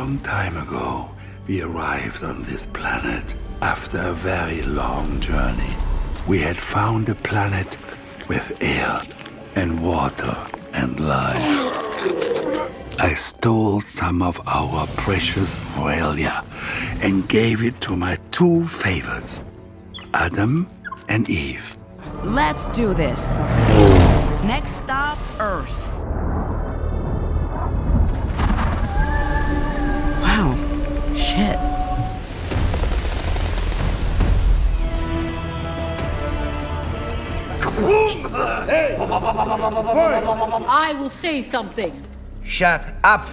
long time ago, we arrived on this planet after a very long journey. We had found a planet with air and water and life. I stole some of our precious Aurelia and gave it to my two favorites, Adam and Eve. Let's do this. Next stop, Earth. Wow. Shit. I will say something. Shut up!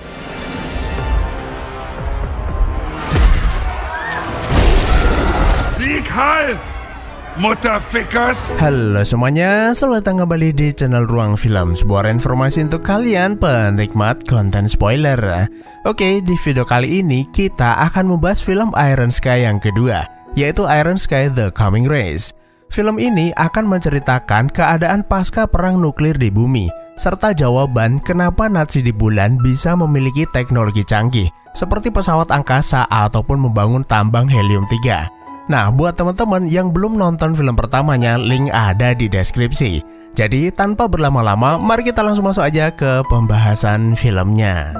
Sieg Heil, Mutterfickers! Halo semuanya, selamat datang kembali di channel Ruang Film, sebuah informasi untuk kalian penikmat konten spoiler. Oke, di video kali ini kita akan membahas film Iron Sky yang kedua, yaitu Iron Sky The Coming Race. Film ini akan menceritakan keadaan pasca perang nuklir di bumi, serta jawaban kenapa Nazi di bulan bisa memiliki teknologi canggih, seperti pesawat angkasa ataupun membangun tambang helium-3. Nah, buat teman-teman yang belum nonton film pertamanya, link ada di deskripsi. Jadi, tanpa berlama-lama, mari kita langsung masuk aja ke pembahasan filmnya.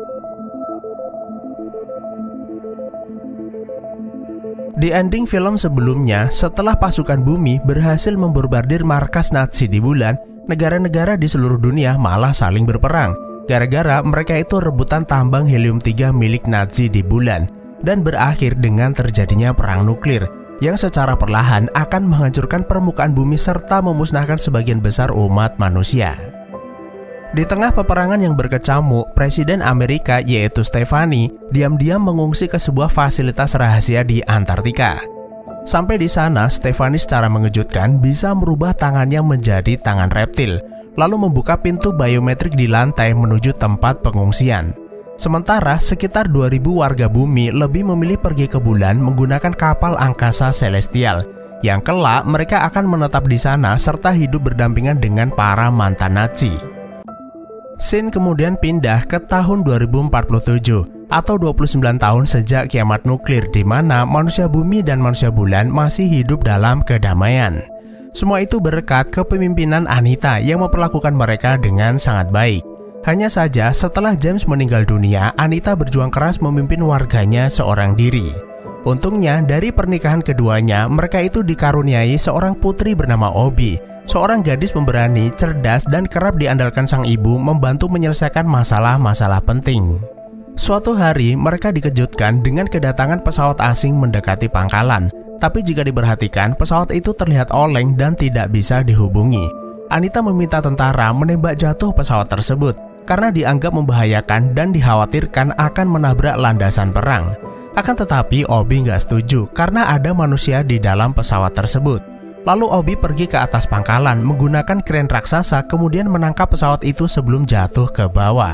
Di ending film sebelumnya, setelah pasukan bumi berhasil membombardir markas Nazi di bulan, negara-negara di seluruh dunia malah saling berperang. Gara-gara mereka itu rebutan tambang helium-3 milik Nazi di bulan, dan berakhir dengan terjadinya perang nuklir yang secara perlahan akan menghancurkan permukaan bumi serta memusnahkan sebagian besar umat manusia. Di tengah peperangan yang berkecamuk, Presiden Amerika yaitu Stefani diam-diam mengungsi ke sebuah fasilitas rahasia di Antartika. Sampai di sana, Stefani secara mengejutkan bisa merubah tangannya menjadi tangan reptil, lalu membuka pintu biometrik di lantai menuju tempat pengungsian. Sementara sekitar 2000 warga bumi lebih memilih pergi ke bulan menggunakan kapal angkasa Celestial, yang kelak mereka akan menetap di sana serta hidup berdampingan dengan para mantan Nazi. Scene kemudian pindah ke tahun 2047 atau 29 tahun sejak kiamat nuklir, di mana manusia bumi dan manusia bulan masih hidup dalam kedamaian. Semua itu berkat kepemimpinan Anita yang memperlakukan mereka dengan sangat baik. Hanya saja setelah James meninggal dunia, Anita berjuang keras memimpin warganya seorang diri. Untungnya dari pernikahan keduanya, mereka itu dikaruniai seorang putri bernama Obi, seorang gadis pemberani, cerdas, dan kerap diandalkan sang ibu membantu menyelesaikan masalah-masalah penting. Suatu hari, mereka dikejutkan dengan kedatangan pesawat asing mendekati pangkalan. Tapi jika diperhatikan, pesawat itu terlihat oleng dan tidak bisa dihubungi. Anita meminta tentara menembak jatuh pesawat tersebut karena dianggap membahayakan dan dikhawatirkan akan menabrak landasan perang. Akan tetapi, Obi nggak setuju karena ada manusia di dalam pesawat tersebut. Lalu Obi pergi ke atas pangkalan menggunakan kren raksasa, kemudian menangkap pesawat itu sebelum jatuh ke bawah.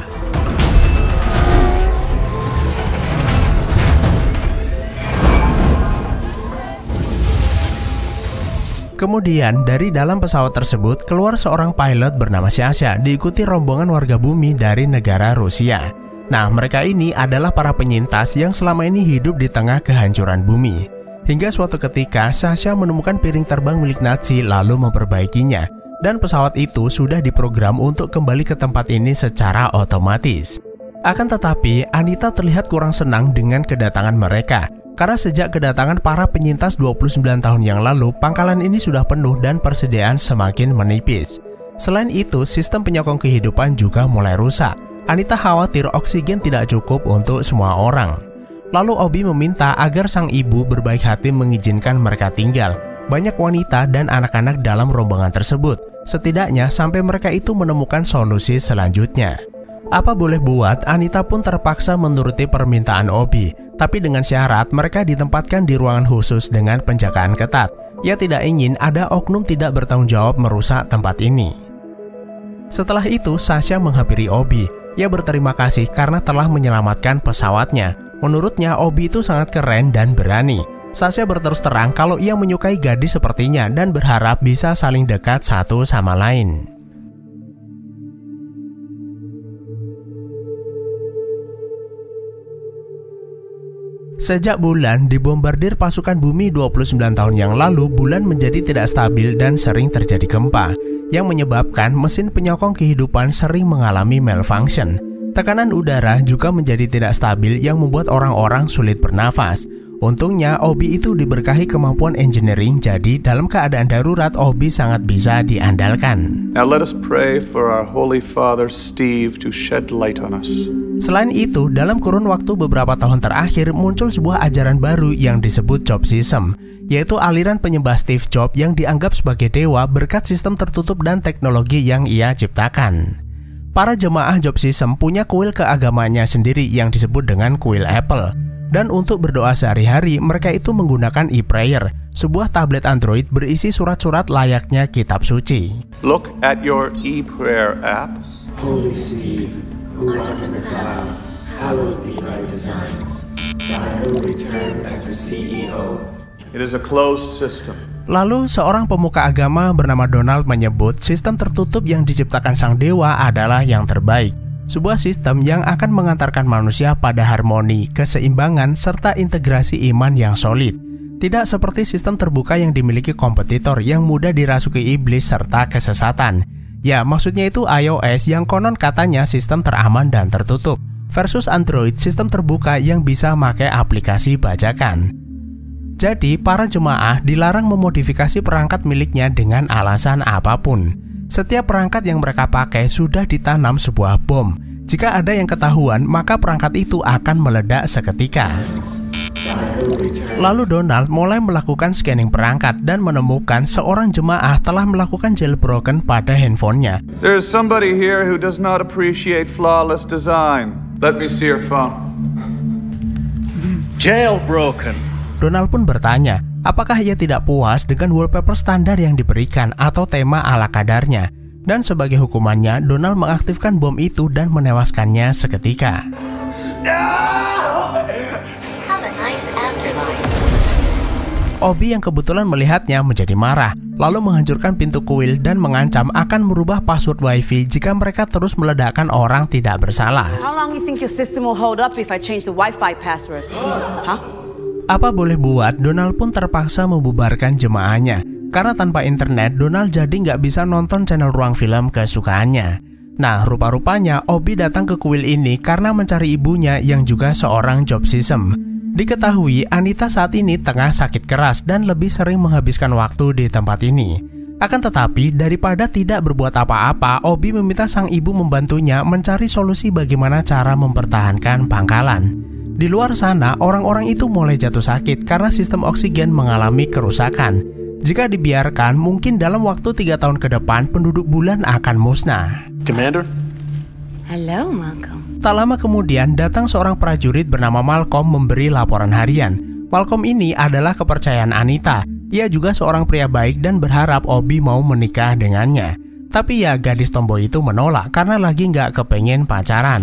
Kemudian dari dalam pesawat tersebut keluar seorang pilot bernama Sasha diikuti rombongan warga bumi dari negara Rusia. Nah, mereka ini adalah para penyintas yang selama ini hidup di tengah kehancuran bumi. Hingga suatu ketika, Sasha menemukan piring terbang milik Nazi lalu memperbaikinya, dan pesawat itu sudah diprogram untuk kembali ke tempat ini secara otomatis. Akan tetapi, Anita terlihat kurang senang dengan kedatangan mereka, karena sejak kedatangan para penyintas 29 tahun yang lalu, pangkalan ini sudah penuh dan persediaan semakin menipis. Selain itu, sistem penyokong kehidupan juga mulai rusak. Anita khawatir oksigen tidak cukup untuk semua orang. Lalu Obi meminta agar sang ibu berbaik hati mengizinkan mereka tinggal. Banyak wanita dan anak-anak dalam rombongan tersebut, setidaknya sampai mereka itu menemukan solusi selanjutnya. Apa boleh buat, Anita pun terpaksa menuruti permintaan Obi, tapi dengan syarat mereka ditempatkan di ruangan khusus dengan penjagaan ketat. Ia tidak ingin ada oknum tidak bertanggung jawab merusak tempat ini. Setelah itu, Sasha menghampiri Obi. Ia berterima kasih karena telah menyelamatkan pesawatnya. Menurutnya, Obi itu sangat keren dan berani. Sasha berterus terang kalau ia menyukai gadis sepertinya dan berharap bisa saling dekat satu sama lain. Sejak bulan dibombardir pasukan bumi 29 tahun yang lalu, bulan menjadi tidak stabil dan sering terjadi gempa, yang menyebabkan mesin penyokong kehidupan sering mengalami malfunction. Tekanan udara juga menjadi tidak stabil yang membuat orang-orang sulit bernafas. Untungnya, Obi itu diberkahi kemampuan engineering, jadi dalam keadaan darurat Obi sangat bisa diandalkan. Now let us pray for our Holy Father Steve to shed light on us. Selain itu, dalam kurun waktu beberapa tahun terakhir muncul sebuah ajaran baru yang disebut Jobsism, yaitu aliran penyembah Steve Jobs yang dianggap sebagai dewa berkat sistem tertutup dan teknologi yang ia ciptakan. Para jemaah Jobsism punya kuil keagamanya sendiri yang disebut dengan kuil Apple. Dan untuk berdoa sehari-hari, mereka itu menggunakan e-prayer, sebuah tablet Android berisi surat-surat layaknya kitab suci. Look at your e-prayer apps. Holy Steve, who art in the cloud, hallowed be thy designs. Thy will return as the CEO. It is a closed system. Lalu seorang pemuka agama bernama Donald menyebut sistem tertutup yang diciptakan sang dewa adalah yang terbaik. Sebuah sistem yang akan mengantarkan manusia pada harmoni, keseimbangan, serta integrasi iman yang solid. Tidak seperti sistem terbuka yang dimiliki kompetitor yang mudah dirasuki iblis serta kesesatan. Ya, maksudnya itu iOS yang konon katanya sistem teraman dan tertutup, versus Android sistem terbuka yang bisa pakai aplikasi bajakan. Jadi, para jemaah dilarang memodifikasi perangkat miliknya dengan alasan apapun. Setiap perangkat yang mereka pakai sudah ditanam sebuah bom. Jika ada yang ketahuan, maka perangkat itu akan meledak seketika. Lalu Donald mulai melakukan scanning perangkat dan menemukan seorang jemaah telah melakukan jailbroken pada handphonenya. There's somebody here who does not appreciate flawless design. Let me see your phone. Jailbroken. Donald pun bertanya, apakah ia tidak puas dengan wallpaper standar yang diberikan atau tema ala kadarnya? Dan sebagai hukumannya, Donald mengaktifkan bom itu dan menewaskannya seketika. Have a nice afterlife. Obi yang kebetulan melihatnya menjadi marah, lalu menghancurkan pintu kuil dan mengancam akan merubah password wifi jika mereka terus meledakkan orang tidak bersalah. How long you think your system will hold up if I change the Wi-Fi password? Huh? Apa boleh buat, Donald pun terpaksa membubarkan jemaahnya. Karena tanpa internet, Donald jadi nggak bisa nonton channel ruang film kesukaannya. Nah, rupa-rupanya Obi datang ke kuil ini karena mencari ibunya yang juga seorang Jobsism. Diketahui Anita saat ini tengah sakit keras dan lebih sering menghabiskan waktu di tempat ini. Akan tetapi, daripada tidak berbuat apa-apa, Obi meminta sang ibu membantunya mencari solusi bagaimana cara mempertahankan pangkalan. Di luar sana, orang-orang itu mulai jatuh sakit karena sistem oksigen mengalami kerusakan. Jika dibiarkan, mungkin dalam waktu 3 tahun ke depan penduduk bulan akan musnah. Commander? Hello, Malcolm. Tak lama kemudian, datang seorang prajurit bernama Malcolm memberi laporan harian. Malcolm ini adalah kepercayaan Anita. Ia juga seorang pria baik dan berharap Obi mau menikah dengannya. Tapi ya, gadis tomboy itu menolak karena lagi nggak kepengen pacaran.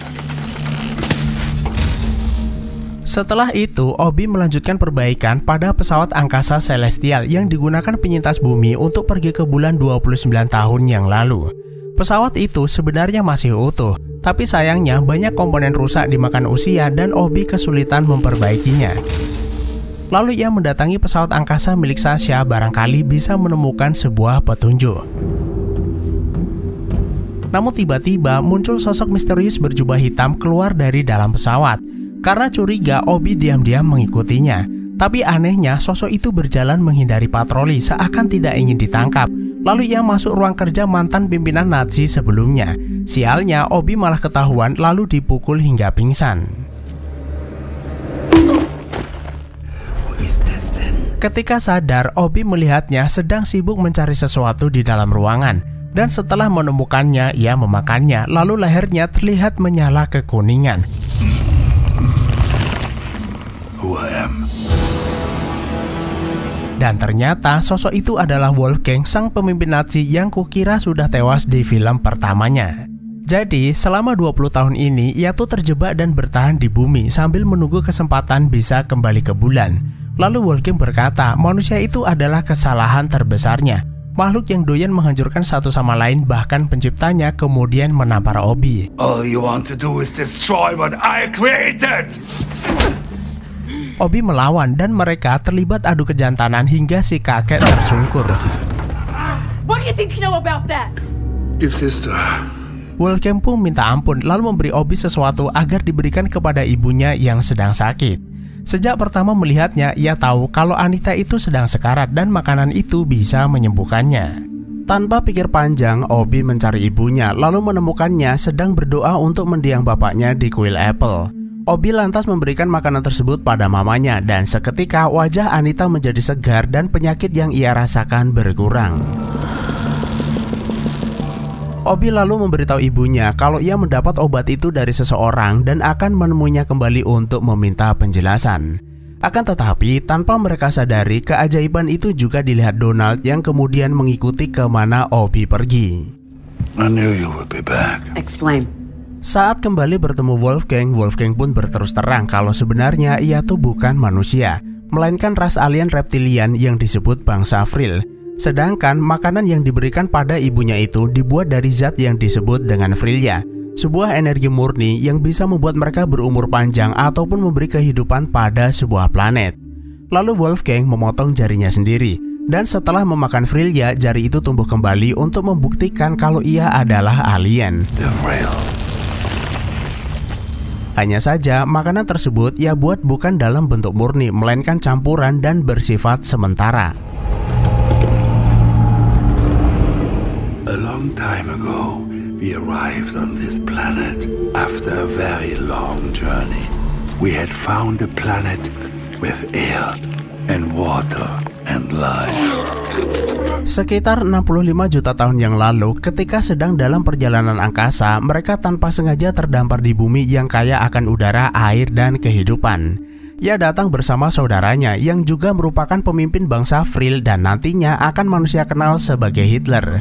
Setelah itu, Obi melanjutkan perbaikan pada pesawat angkasa Celestial yang digunakan penyintas bumi untuk pergi ke bulan 29 tahun yang lalu. Pesawat itu sebenarnya masih utuh, tapi sayangnya banyak komponen rusak dimakan usia dan Obi kesulitan memperbaikinya. Lalu ia mendatangi pesawat angkasa milik Sasha, barangkali bisa menemukan sebuah petunjuk. Namun tiba-tiba muncul sosok misterius berjubah hitam keluar dari dalam pesawat. Karena curiga, Obi diam-diam mengikutinya. Tapi anehnya, sosok itu berjalan menghindari patroli seakan tidak ingin ditangkap. Lalu ia masuk ruang kerja mantan pimpinan Nazi sebelumnya. Sialnya, Obi malah ketahuan lalu dipukul hingga pingsan. Ketika sadar, Obi melihatnya sedang sibuk mencari sesuatu di dalam ruangan. Dan setelah menemukannya, ia memakannya. Lalu lehernya terlihat menyala kekuningan. Who I am. Dan ternyata sosok itu adalah Wolfgang, sang pemimpin Nazi yang kukira sudah tewas di film pertamanya. Jadi selama 20 tahun ini ia tuh terjebak dan bertahan di bumi sambil menunggu kesempatan bisa kembali ke bulan. Lalu Wolfgang berkata manusia itu adalah kesalahan terbesarnya. Makhluk yang doyan menghancurkan satu sama lain, bahkan penciptanya kemudian menampar Obi. All you want to do is destroy what I created. Obi melawan dan mereka terlibat adu kejantanan hingga si kakek tersungkur. What do you think you know about that? Your sister. Wolfgang pun minta ampun lalu memberi Obi sesuatu agar diberikan kepada ibunya yang sedang sakit. Sejak pertama melihatnya, ia tahu kalau Anita itu sedang sekarat dan makanan itu bisa menyembuhkannya. Tanpa pikir panjang, Obi mencari ibunya lalu menemukannya sedang berdoa untuk mendiang bapaknya di kuil apel. Obi lantas memberikan makanan tersebut pada mamanya dan seketika wajah Anita menjadi segar dan penyakit yang ia rasakan berkurang. Obi lalu memberitahu ibunya kalau ia mendapat obat itu dari seseorang dan akan menemuinya kembali untuk meminta penjelasan. Akan tetapi, tanpa mereka sadari, keajaiban itu juga dilihat Donald yang kemudian mengikuti kemana Obi pergi. I knew you would be back. Explain. Saat kembali bertemu Wolfgang pun berterus terang kalau sebenarnya ia tuh bukan manusia, melainkan ras alien reptilian yang disebut bangsa Vril. Sedangkan makanan yang diberikan pada ibunya itu dibuat dari zat yang disebut dengan Vrilya, sebuah energi murni yang bisa membuat mereka berumur panjang ataupun memberi kehidupan pada sebuah planet. Lalu Wolfgang memotong jarinya sendiri, dan setelah memakan Vrilya, jari itu tumbuh kembali untuk membuktikan kalau ia adalah alien. Hanya saja makanan tersebut ia buat bukan dalam bentuk murni, melainkan campuran dan bersifat sementara. A long time ago, we arrived on this planet after a very long journey. We had found a planet with air and water and life. Sekitar 65 juta tahun yang lalu, ketika sedang dalam perjalanan angkasa, mereka tanpa sengaja terdampar di bumi yang kaya akan udara, air, dan kehidupan. Ia datang bersama saudaranya yang juga merupakan pemimpin bangsa Vril dan nantinya akan manusia kenal sebagai Hitler.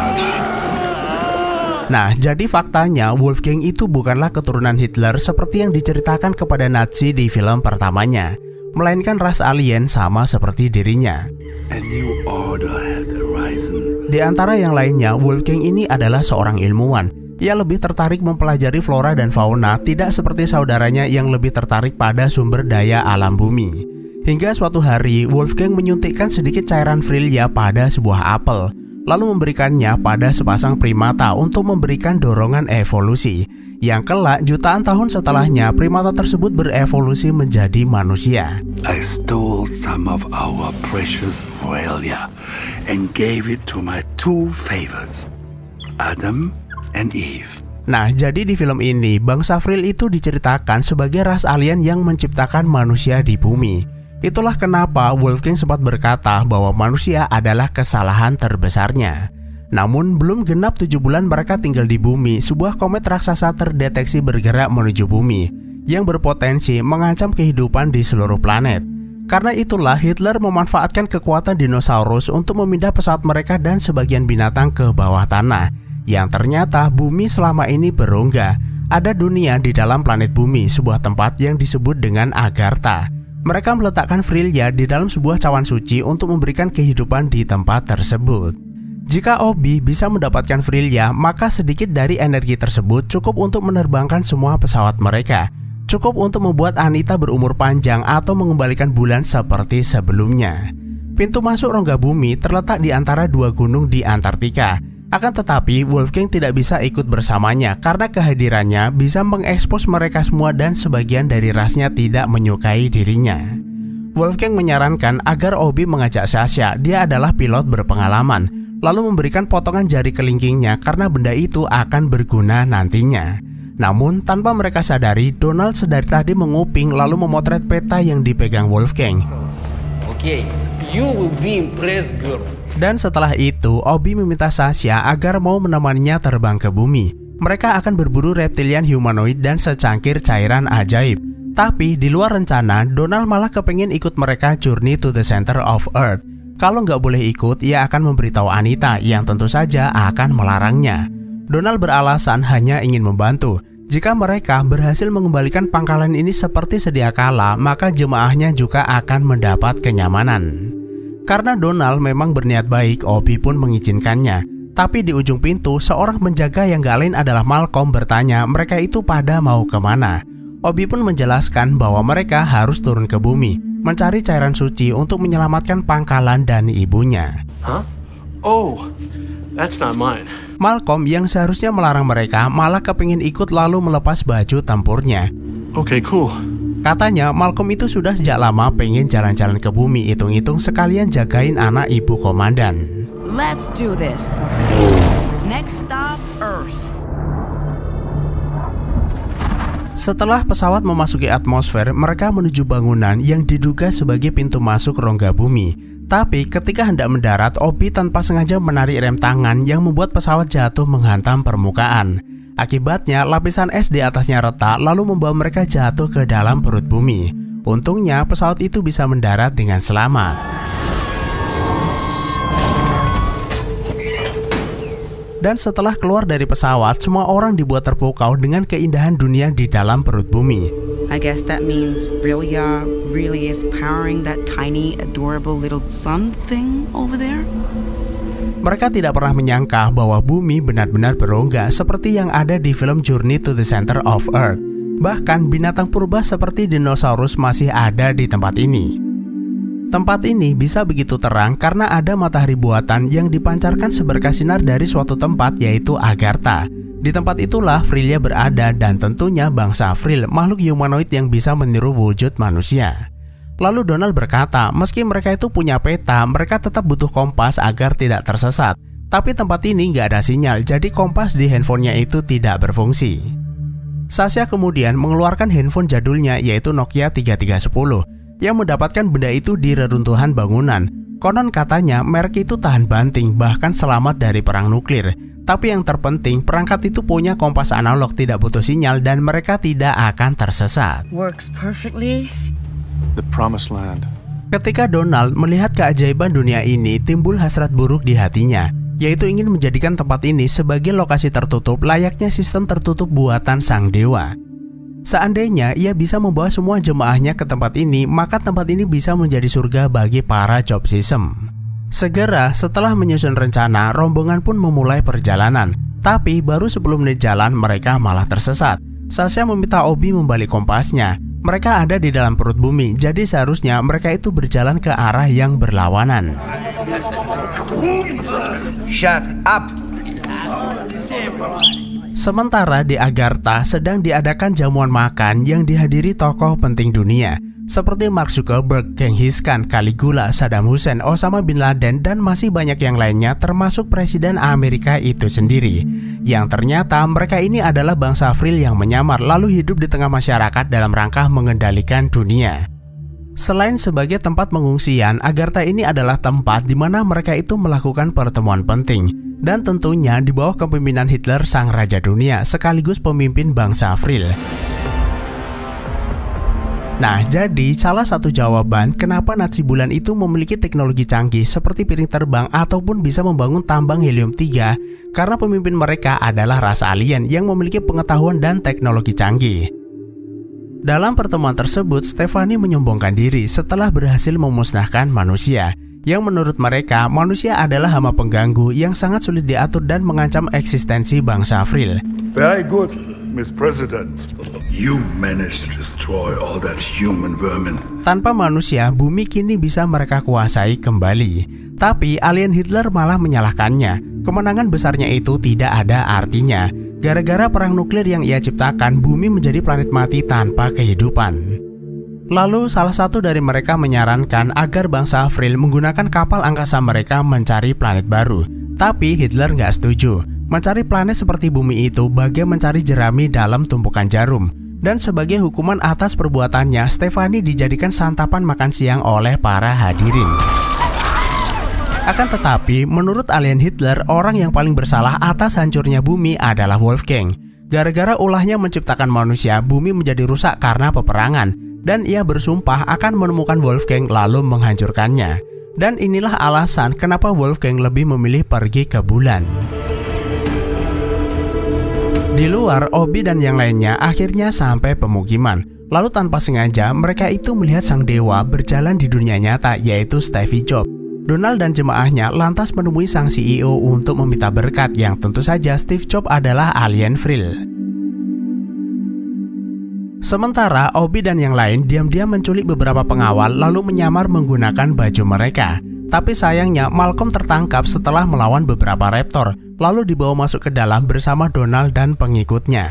Nah, jadi faktanya Wolfgang itu bukanlah keturunan Hitler seperti yang diceritakan kepada Nazi di film pertamanya, melainkan ras alien sama seperti dirinya. A new order had arisen. Di antara yang lainnya, Wolfgang ini adalah seorang ilmuwan. Ia lebih tertarik mempelajari flora dan fauna, tidak seperti saudaranya yang lebih tertarik pada sumber daya alam bumi. Hingga suatu hari, Wolfgang menyuntikkan sedikit cairan Vrilya pada sebuah apel, lalu memberikannya pada sepasang primata untuk memberikan dorongan evolusi. Yang kelak jutaan tahun setelahnya, primata tersebut berevolusi menjadi manusia. I stole some of our precious Vrilya and gave it to my two favorites, Adam and Eve. Nah, jadi di film ini, bangsa Vril itu diceritakan sebagai ras alien yang menciptakan manusia di bumi. Itulah kenapa Wolfgang sempat berkata bahwa manusia adalah kesalahan terbesarnya. Namun, belum genap 7 bulan mereka tinggal di bumi, sebuah komet raksasa terdeteksi bergerak menuju bumi, yang berpotensi mengancam kehidupan di seluruh planet. Karena itulah Hitler memanfaatkan kekuatan dinosaurus untuk memindah pesawat mereka dan sebagian binatang ke bawah tanah. Yang ternyata bumi selama ini berongga. Ada dunia di dalam planet bumi, sebuah tempat yang disebut dengan Agartha. Mereka meletakkan Vrilya di dalam sebuah cawan suci untuk memberikan kehidupan di tempat tersebut. Jika Obi bisa mendapatkan Vrilya, maka sedikit dari energi tersebut cukup untuk menerbangkan semua pesawat mereka. Cukup untuk membuat Anita berumur panjang atau mengembalikan bulan seperti sebelumnya. Pintu masuk rongga bumi terletak di antara dua gunung di Antartika. Akan tetapi, Wolfgang tidak bisa ikut bersamanya karena kehadirannya bisa mengekspos mereka semua dan sebagian dari rasnya tidak menyukai dirinya. Wolfgang menyarankan agar Obi mengajak Sasha, dia adalah pilot berpengalaman, lalu memberikan potongan jari kelingkingnya karena benda itu akan berguna nantinya. Namun, tanpa mereka sadari, Donald sedari tadi menguping lalu memotret peta yang dipegang Wolfgang. Okay, you will be impressed, girl. Dan setelah itu, Obi meminta Sasha agar mau menemaninya terbang ke bumi. Mereka akan berburu reptilian humanoid dan secangkir cairan ajaib. Tapi di luar rencana, Donald malah kepengen ikut mereka journey to the center of Earth. Kalau nggak boleh ikut, ia akan memberitahu Anita yang tentu saja akan melarangnya. Donald beralasan hanya ingin membantu. Jika mereka berhasil mengembalikan pangkalan ini seperti sedia kala, maka jemaahnya juga akan mendapat kenyamanan. Karena Donald memang berniat baik, Obi pun mengizinkannya. Tapi di ujung pintu, seorang penjaga yang gak lain adalah Malcolm bertanya mereka itu pada mau kemana. Obi pun menjelaskan bahwa mereka harus turun ke bumi, mencari cairan suci untuk menyelamatkan pangkalan dan ibunya. Huh? Oh, that's not mine. Malcolm yang seharusnya melarang mereka malah kepingin ikut lalu melepas baju tempurnya. Okay, cool. Katanya Malcolm itu sudah sejak lama pengen jalan-jalan ke bumi, hitung-hitung sekalian jagain anak ibu komandan. Let's do this. Next stop, Earth. Setelah pesawat memasuki atmosfer, mereka menuju bangunan yang diduga sebagai pintu masuk rongga bumi. Tapi ketika hendak mendarat, Obi tanpa sengaja menarik rem tangan yang membuat pesawat jatuh menghantam permukaan. Akibatnya, lapisan es di atasnya retak lalu membawa mereka jatuh ke dalam perut bumi. Untungnya, pesawat itu bisa mendarat dengan selamat. Dan setelah keluar dari pesawat, semua orang dibuat terpukau dengan keindahan dunia di dalam perut bumi. I guess that means Vilya really is powering that tiny, adorable little sun thing over there? Mereka tidak pernah menyangka bahwa bumi benar-benar berongga seperti yang ada di film Journey to the Center of Earth. Bahkan binatang purba seperti dinosaurus masih ada di tempat ini. Tempat ini bisa begitu terang karena ada matahari buatan yang dipancarkan seberkas sinar dari suatu tempat, yaitu Agartha. Di tempat itulah Frilya berada dan tentunya bangsa Frill, makhluk humanoid yang bisa meniru wujud manusia. Lalu Donald berkata, meski mereka itu punya peta, mereka tetap butuh kompas agar tidak tersesat. Tapi tempat ini nggak ada sinyal, jadi kompas di handphonenya itu tidak berfungsi. Sasha kemudian mengeluarkan handphone jadulnya, yaitu Nokia 3310. Yang mendapatkan benda itu di reruntuhan bangunan. Konon katanya merek itu tahan banting, bahkan selamat dari perang nuklir. Tapi yang terpenting, perangkat itu punya kompas analog tidak butuh sinyal dan mereka tidak akan tersesat. Works perfectly. The promised land. Ketika Donald melihat keajaiban dunia ini, timbul hasrat buruk di hatinya, yaitu ingin menjadikan tempat ini sebagai lokasi tertutup layaknya sistem tertutup buatan sang dewa. Seandainya ia bisa membawa semua jemaahnya ke tempat ini, maka tempat ini bisa menjadi surga bagi para Jobsism. Segera setelah menyusun rencana, rombongan pun memulai perjalanan. Tapi baru 10 menit jalan mereka malah tersesat. Sasha meminta Obi membalik kompasnya. Mereka ada di dalam perut bumi, jadi seharusnya mereka itu berjalan ke arah yang berlawanan. Shut up! Sementara di Agartha sedang diadakan jamuan makan yang dihadiri tokoh penting dunia seperti Mark Zuckerberg, Genghis Khan, Caligula, Saddam Hussein, Osama bin Laden, dan masih banyak yang lainnya termasuk Presiden Amerika itu sendiri. Yang ternyata mereka ini adalah bangsa Frill yang menyamar lalu hidup di tengah masyarakat dalam rangka mengendalikan dunia. Selain sebagai tempat pengungsian, Agartha ini adalah tempat di mana mereka itu melakukan pertemuan penting. Dan tentunya di bawah kepemimpinan Hitler, sang raja dunia sekaligus pemimpin bangsa Frill. Nah, jadi salah satu jawaban kenapa Nazi bulan itu memiliki teknologi canggih seperti piring terbang ataupun bisa membangun tambang helium-3 karena pemimpin mereka adalah ras alien yang memiliki pengetahuan dan teknologi canggih. Dalam pertemuan tersebut, Stephanie menyombongkan diri setelah berhasil memusnahkan manusia. Yang menurut mereka, manusia adalah hama pengganggu yang sangat sulit diatur dan mengancam eksistensi bangsa Frill. Very good, Miss President. You managed to destroy all that human vermin. Tanpa manusia, bumi kini bisa mereka kuasai kembali. Tapi alien Hitler malah menyalahkannya. Kemenangan besarnya itu tidak ada artinya. Gara-gara perang nuklir yang ia ciptakan, bumi menjadi planet mati tanpa kehidupan. Lalu salah satu dari mereka menyarankan agar bangsa Frill menggunakan kapal angkasa mereka mencari planet baru. Tapi Hitler nggak setuju. Mencari planet seperti bumi itu bagai mencari jerami dalam tumpukan jarum. Dan sebagai hukuman atas perbuatannya, Stephanie dijadikan santapan makan siang oleh para hadirin. Akan tetapi, menurut alien Hitler, orang yang paling bersalah atas hancurnya bumi adalah Wolfgang. Gara-gara ulahnya menciptakan manusia, bumi menjadi rusak karena peperangan. Dan ia bersumpah akan menemukan Wolfgang lalu menghancurkannya. Dan inilah alasan kenapa Wolfgang lebih memilih pergi ke bulan. Di luar, Obi dan yang lainnya akhirnya sampai pemukiman. Lalu tanpa sengaja mereka itu melihat sang dewa berjalan di dunia nyata, yaitu Stevie Jobs. Donald dan jemaahnya lantas menemui sang CEO untuk meminta berkat, yang tentu saja Steve Jobs adalah alien Frill. Sementara Obi dan yang lain diam-diam menculik beberapa pengawal lalu menyamar menggunakan baju mereka. Tapi sayangnya Malcolm tertangkap setelah melawan beberapa raptor, lalu dibawa masuk ke dalam bersama Donald dan pengikutnya.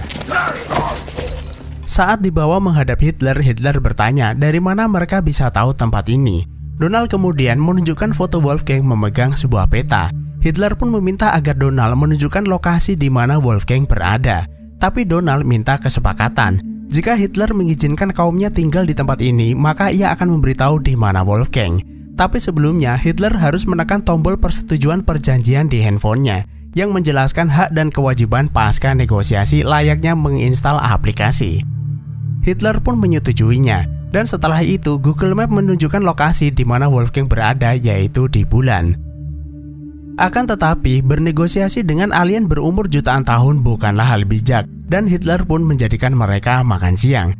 Saat dibawa menghadap Hitler, Hitler bertanya dari mana mereka bisa tahu tempat ini. Donald kemudian menunjukkan foto Wolfgang memegang sebuah peta. Hitler pun meminta agar Donald menunjukkan lokasi di mana Wolfgang berada. Tapi Donald minta kesepakatan. Jika Hitler mengizinkan kaumnya tinggal di tempat ini, maka ia akan memberitahu di mana Wolfgang. Tapi sebelumnya, Hitler harus menekan tombol persetujuan perjanjian di handphonenya yang menjelaskan hak dan kewajiban pasca negosiasi layaknya menginstal aplikasi. Hitler pun menyetujuinya, dan setelah itu Google Map menunjukkan lokasi di mana Wolfgang berada, yaitu di bulan. Akan tetapi, bernegosiasi dengan alien berumur jutaan tahun bukanlah hal bijak, dan Hitler pun menjadikan mereka makan siang.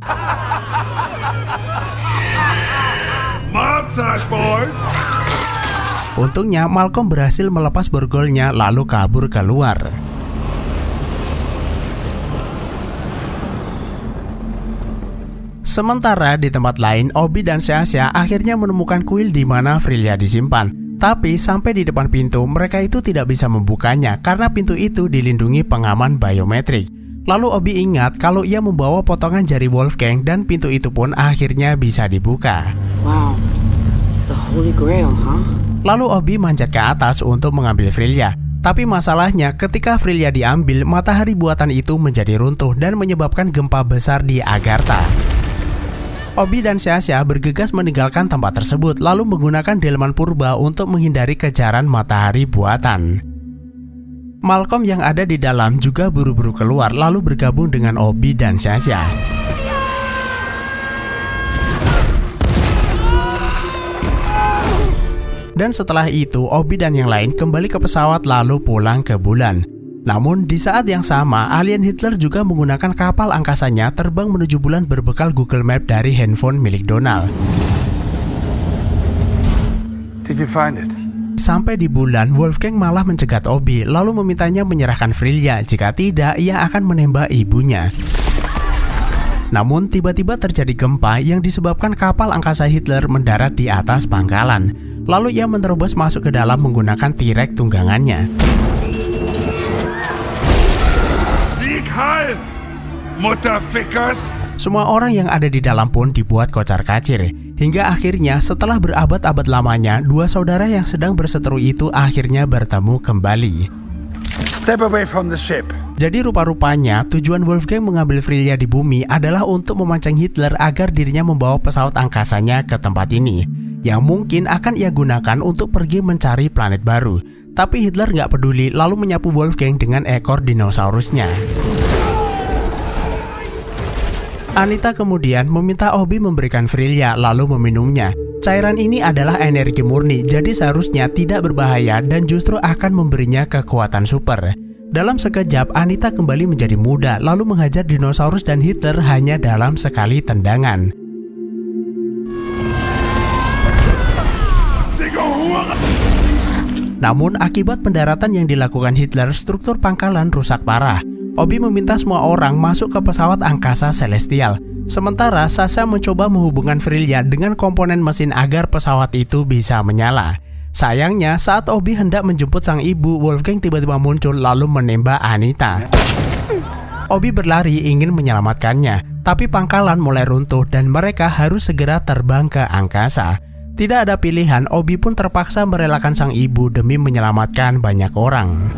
Mahlzeit, boys! Untungnya, Malcolm berhasil melepas borgolnya lalu kabur keluar. Sementara di tempat lain, Obi dan Sasha akhirnya menemukan kuil di mana Freya disimpan. Tapi sampai di depan pintu, mereka itu tidak bisa membukanya karena pintu itu dilindungi pengaman biometrik. Lalu Obi ingat kalau ia membawa potongan jari Wolfgang dan pintu itu pun akhirnya bisa dibuka. Wow, the Holy Grail, huh? Lalu Obi manjat ke atas untuk mengambil Freya. Tapi masalahnya ketika Freya diambil, matahari buatan itu menjadi runtuh dan menyebabkan gempa besar di Agartha. Obi dan Sasha bergegas meninggalkan tempat tersebut lalu menggunakan delman purba untuk menghindari kejaran matahari buatan. Malcolm yang ada di dalam juga buru-buru keluar lalu bergabung dengan Obi dan Sasha. Dan setelah itu Obi dan yang lain kembali ke pesawat lalu pulang ke bulan. Namun di saat yang sama, alien Hitler juga menggunakan kapal angkasanya terbang menuju bulan berbekal Google Map dari handphone milik Donald. Did you find it? Sampai di bulan, Wolfgang malah mencegat Obi lalu memintanya menyerahkan Freya, jika tidak ia akan menembak ibunya. Namun tiba-tiba terjadi gempa yang disebabkan kapal angkasa Hitler mendarat di atas pangkalan. Lalu ia menerobos masuk ke dalam menggunakan T-Rex tunggangannya. Heil! Mutterfickers! Semua orang yang ada di dalam pun dibuat kocar-kacir. Hingga akhirnya setelah berabad-abad lamanya, dua saudara yang sedang berseteru itu akhirnya bertemu kembali. Step away from the ship. Jadi rupa-rupanya tujuan Wolfgang mengambil Freya di bumi adalah untuk memancing Hitler agar dirinya membawa pesawat angkasanya ke tempat ini, yang mungkin akan ia gunakan untuk pergi mencari planet baru. Tapi Hitler nggak peduli lalu menyapu Wolfgang dengan ekor dinosaurusnya. Anita kemudian meminta Obi memberikan Freya lalu meminumnya. Cairan ini adalah energi murni, jadi seharusnya tidak berbahaya dan justru akan memberinya kekuatan super. Dalam sekejap, Anita kembali menjadi muda lalu menghajar dinosaurus dan Hitler hanya dalam sekali tendangan. Namun akibat pendaratan yang dilakukan Hitler, struktur pangkalan rusak parah. Obi meminta semua orang masuk ke pesawat angkasa Celestial. Sementara Sasha mencoba menghubungkan Freya dengan komponen mesin agar pesawat itu bisa menyala. Sayangnya saat Obi hendak menjemput sang ibu, Wolfgang tiba-tiba muncul lalu menembak Anita. Obi berlari ingin menyelamatkannya, tapi pangkalan mulai runtuh dan mereka harus segera terbang ke angkasa. Tidak ada pilihan, Obi pun terpaksa merelakan sang ibu demi menyelamatkan banyak orang.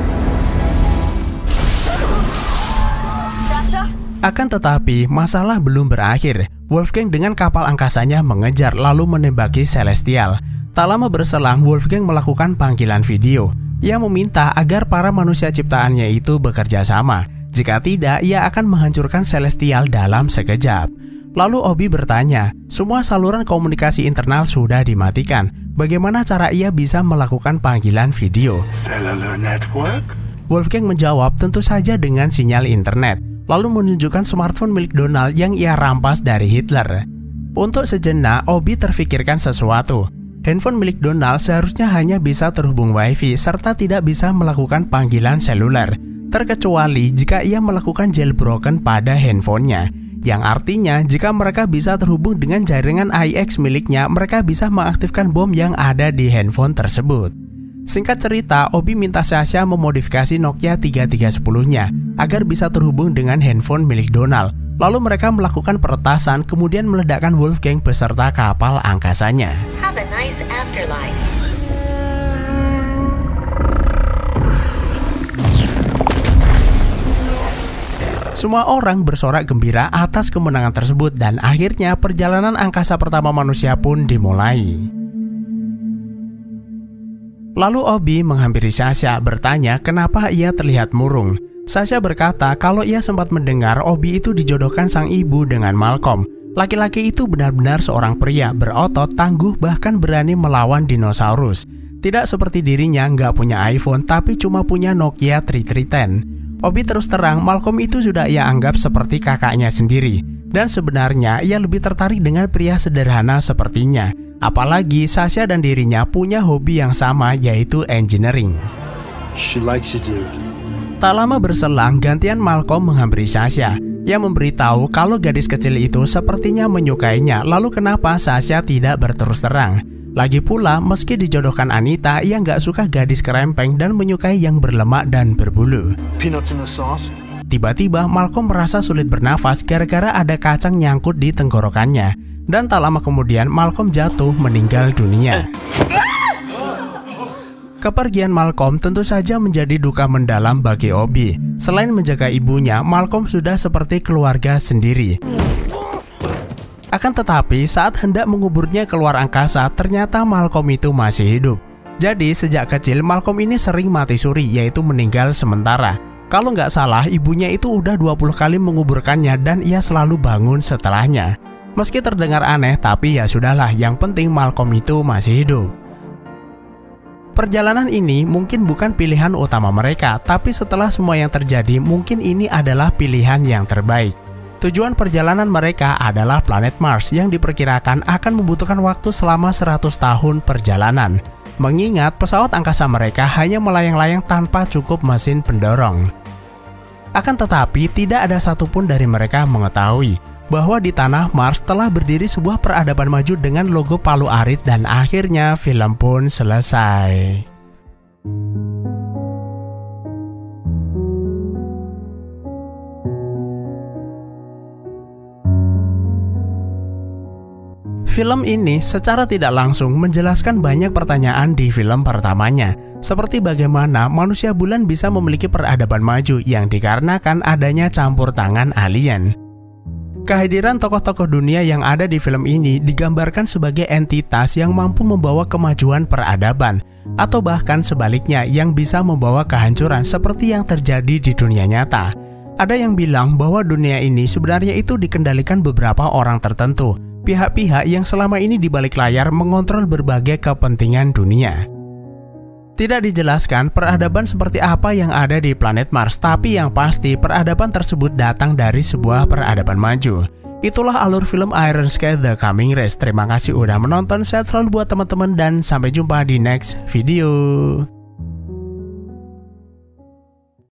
Akan tetapi, masalah belum berakhir. Wolfgang dengan kapal angkasanya mengejar lalu menembaki Celestial. Tak lama berselang, Wolfgang melakukan panggilan video. Ia meminta agar para manusia ciptaannya itu bekerja sama. Jika tidak, ia akan menghancurkan Celestial dalam sekejap. Lalu Obi bertanya, semua saluran komunikasi internal sudah dimatikan. Bagaimana cara ia bisa melakukan panggilan video? Cellular network? Wolfgang menjawab tentu saja dengan sinyal internet. Lalu menunjukkan smartphone milik Donald yang ia rampas dari Hitler. Untuk sejenak, Obi terfikirkan sesuatu. Handphone milik Donald seharusnya hanya bisa terhubung wifi serta tidak bisa melakukan panggilan seluler, terkecuali jika ia melakukan jailbroken pada handphonenya. yang artinya jika mereka bisa terhubung dengan jaringan IX miliknya, mereka bisa mengaktifkan bom yang ada di handphone tersebut. Singkat cerita, Obi minta Sasha memodifikasi Nokia 3310-nya agar bisa terhubung dengan handphone milik Donald. Lalu mereka melakukan peretasan, kemudian meledakkan Wolfgang beserta kapal angkasanya. Have a nice afterlife. Semua orang bersorak gembira atas kemenangan tersebut dan akhirnya perjalanan angkasa pertama manusia pun dimulai. Lalu Obi menghampiri Sasha bertanya kenapa ia terlihat murung. Sasha berkata kalau ia sempat mendengar Obi itu dijodohkan sang ibu dengan Malcolm. Laki-laki itu benar-benar seorang pria berotot, tangguh, bahkan berani melawan dinosaurus. Tidak seperti dirinya nggak punya iPhone tapi cuma punya Nokia 3310. Obi terus terang Malcolm itu sudah ia anggap seperti kakaknya sendiri. Dan sebenarnya ia lebih tertarik dengan pria sederhana sepertinya. Apalagi Sasha dan dirinya punya hobi yang sama yaitu engineering. She likes you, dude. Tak lama berselang, gantian Malcolm menghampiri Sasha. Ia memberitahu kalau gadis kecil itu sepertinya menyukainya. Lalu kenapa Sasha tidak berterus terang? Lagi pula, meski dijodohkan Anita, ia nggak suka gadis kerempeng dan menyukai yang berlemak dan berbulu. Peanuts in the sauce. Tiba-tiba, Malcolm merasa sulit bernafas gara-gara ada kacang nyangkut di tenggorokannya. Dan tak lama kemudian, Malcolm jatuh meninggal dunia. Kepergian Malcolm tentu saja menjadi duka mendalam bagi Obi. Selain menjaga ibunya, Malcolm sudah seperti keluarga sendiri. Akan tetapi, saat hendak menguburnya keluar angkasa, ternyata Malcolm itu masih hidup. Jadi, sejak kecil Malcolm ini sering mati suri, yaitu meninggal sementara. Kalau nggak salah, ibunya itu udah 20 kali menguburkannya dan ia selalu bangun setelahnya. Meski terdengar aneh, tapi ya sudahlah, yang penting Malcolm itu masih hidup. Perjalanan ini mungkin bukan pilihan utama mereka, tapi setelah semua yang terjadi, mungkin ini adalah pilihan yang terbaik. Tujuan perjalanan mereka adalah planet Mars yang diperkirakan akan membutuhkan waktu selama 100 tahun perjalanan. Mengingat pesawat angkasa mereka hanya melayang-layang tanpa cukup mesin pendorong. Akan tetapi, tidak ada satupun dari mereka mengetahui bahwa di tanah Mars telah berdiri sebuah peradaban maju dengan logo palu arit dan akhirnya film pun selesai. Film ini secara tidak langsung menjelaskan banyak pertanyaan di film pertamanya, seperti bagaimana manusia bulan bisa memiliki peradaban maju yang dikarenakan adanya campur tangan alien. Kehadiran tokoh-tokoh dunia yang ada di film ini digambarkan sebagai entitas yang mampu membawa kemajuan peradaban, atau bahkan sebaliknya yang bisa membawa kehancuran seperti yang terjadi di dunia nyata. Ada yang bilang bahwa dunia ini sebenarnya itu dikendalikan beberapa orang tertentu, pihak-pihak yang selama ini di balik layar mengontrol berbagai kepentingan dunia. Tidak dijelaskan peradaban seperti apa yang ada di planet Mars, tapi yang pasti peradaban tersebut datang dari sebuah peradaban maju. Itulah alur film Iron Sky The Coming Race. Terima kasih udah menonton, sehat selalu buat teman-teman dan sampai jumpa di next video.